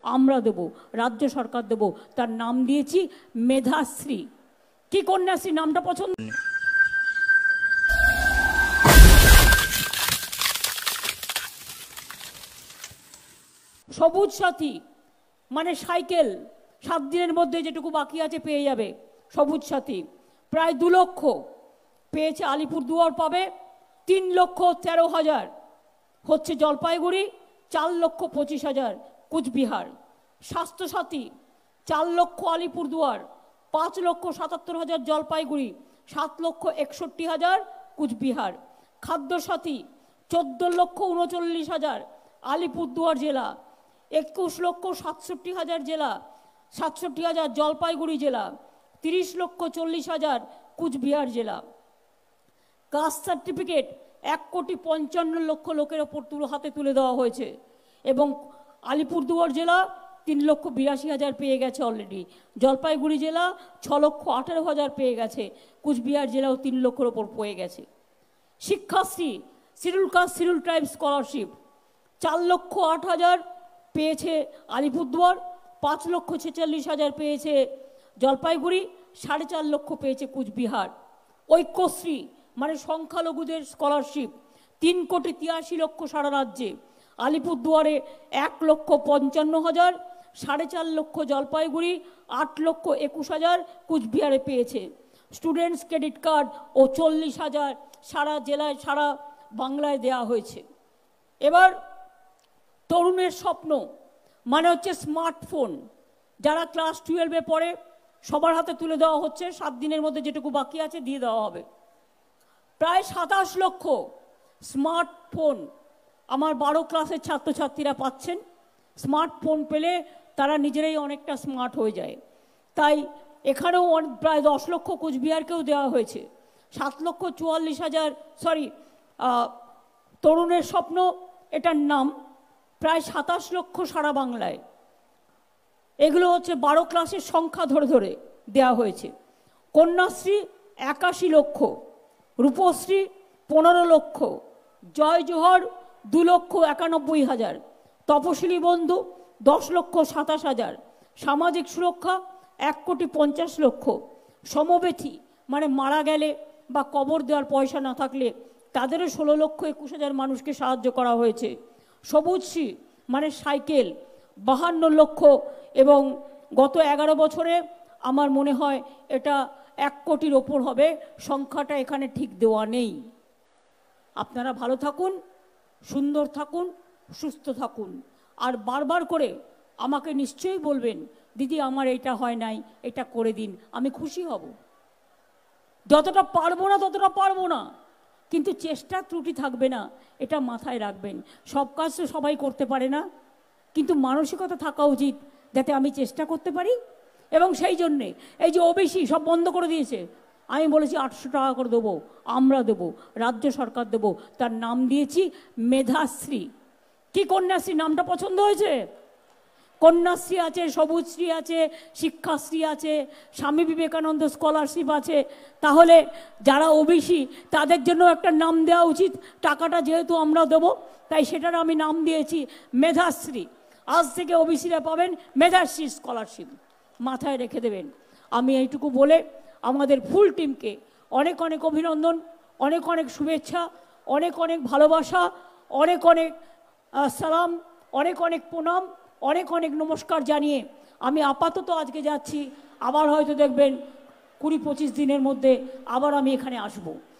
আমরা দেব, রাজ্য সরকার দেব। তার নাম দিয়েছি মেধাশ্রী। কি কন্যাশ্রী নামটা পছন্দ? সবুজ সাথী মানে সাইকেল 7 দিনের মধ্যে যেটুকু বাকি আছে পেয়ে যাবে। সবুজ সাথী প্রায় 2 লক্ষ পেয়েছে আলিপুরদুয়ার, পাবে 3,13,000 হচ্ছে জলপাইগুড়ি, 4,25,000 কুচবিহার। স্বাস্থ্যসাথী 4 লক্ষ আলিপুরদুয়ার, 5,77,000 জলপাইগুড়ি, 7,61,000 কুচবিহার। খাদ্যসাথী 14,39,000 আলিপুরদুয়ার জেলা, 21,67,000 জেলা 67,000 জলপাইগুড়ি জেলা, 30,40,000 কুচবিহার জেলা। কাস্ট সার্টিফিকেট 1,55,00,000 লোকের ওপর হাতে তুলে দেওয়া হয়েছে এবং আলিপুরদুয়ার জেলা 3,82,000 পেয়ে গেছে অলরেডি, জলপাইগুড়ি জেলা 6,18,000 পেয়ে গেছে, কুচবিহার জেলাও 3 লক্ষের ওপর পেয়ে গেছে। Shikshashree schedule caste schedule tribe scholarship 4,08,000 পেয়েছে আলিপুরদুয়ার, 5,46,000 পেয়েছে জলপাইগুড়ি, 4.5 লক্ষ পেয়েছে কুচবিহার। ঐক্যশ্রী মানে সংখ্যালঘুদের স্কলারশিপ 3,83,00,000 সারা রাজ্যে, আলিপুরদুয়ারে 1,55,000, 4.5 লক্ষ জলপাইগুড়ি, 8,21,000 কুচবিহারে পেয়েছে। স্টুডেন্টস ক্রেডিট কার্ড ও 40,000 সারা জেলায় সারা বাংলায় দেয়া হয়েছে। এবার তরুণের স্বপ্ন মানে হচ্ছে স্মার্টফোন, যারা ক্লাস 12-এ পড়ে সবার হাতে তুলে দেওয়া হচ্ছে, 7 দিনের মধ্যে যেটুকু বাকি আছে দিয়ে দেওয়া হবে। প্রায় 27 লক্ষ স্মার্টফোন আমার 12 ক্লাসের ছাত্রছাত্রীরা পাচ্ছেন। স্মার্টফোন পেলে তারা নিজেরাই অনেকটা স্মার্ট হয়ে যায়। তাই এখানেও প্রায় 10 লক্ষ কুচবিহারকেও দেওয়া হয়েছে। 7,44,000 তরুণের স্বপ্ন এটার নাম, প্রায় 27 লক্ষ সারা বাংলায়। এগুলো হচ্ছে 12 ক্লাসের সংখ্যা ধরে ধরে দেওয়া হয়েছে। কন্যাশ্রী 81 লক্ষ, রূপশ্রী 15 লক্ষ, জয় জোহর 2,91,000, তপশিলি বন্ধু 10,27,000, সামাজিক সুরক্ষা 1,50,00,000, সমবেথী মানে মারা গেলে বা কবর দেওয়ার পয়সা না থাকলে তাদেরও 16,21,000 মানুষকে সাহায্য করা হয়েছে। সবুজশ্রী মানে সাইকেল 52 লক্ষ এবং গত 11 বছরে আমার মনে হয় এটা 1 কোটির ওপর হবে, সংখ্যাটা এখানে ঠিক দেওয়া নেই। আপনারা ভালো থাকুন, সুন্দর থাকুন, সুস্থ থাকুন, আর বারবার করে আমাকে নিশ্চয়ই বলবেন দিদি আমার এইটা হয় নাই, এটা করে দিন, আমি খুশি হব। যতটা পারবো না ততটা পারবো না, কিন্তু চেষ্টা ত্রুটি থাকবে না, এটা মাথায় রাখবেন। সব কাজ তো সবাই করতে পারে না, কিন্তু মানসিকতা থাকা উচিত যাতে আমি চেষ্টা করতে পারি। এবং সেই জন্যে এই যে ওবিসি সব বন্ধ করে দিয়েছে, আমি বলেছি 800 টাকা করে দেবো, আমরা দেবো, রাজ্য সরকার দেবো। তার নাম দিয়েছি মেধাশ্রী। কি কন্যাশ্রী নামটা পছন্দ হয়েছে? কন্যাশ্রী আছে, সবুজশ্রী আছে, শিক্ষাশ্রী আছে, স্বামী বিবেকানন্দ স্কলারশিপ আছে। তাহলে যারা ওবিসি তাদের জন্য একটা নাম দেওয়া উচিত, টাকাটা যেহেতু আমরা দেবো তাই সেটার আমি নাম দিয়েছি মেধাশ্রী। আজ থেকে ওবিসিরা পাবেন মেধাশ্রী স্কলারশিপ, মাথায় রেখে দেবেন। আমি এইটুকু বলে আমাদের ফুল টিমকে অনেক অনেক অভিনন্দন, অনেক অনেক শুভেচ্ছা, অনেক অনেক ভালোবাসা, অনেক অনেক সালাম, অনেক অনেক প্রণাম, অনেক অনেক নমস্কার জানিয়ে আমি আপাতত আজকে যাচ্ছি। আবার হয়তো দেখবেন 20-25 দিনের মধ্যে আবার আমি এখানে আসবো।